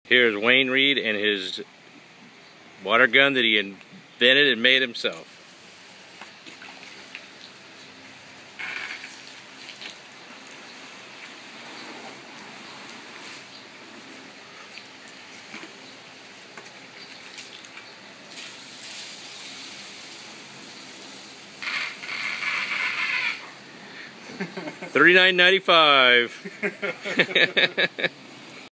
Here's Wayne Reed and his water gun that he invented and made himself. $39.95.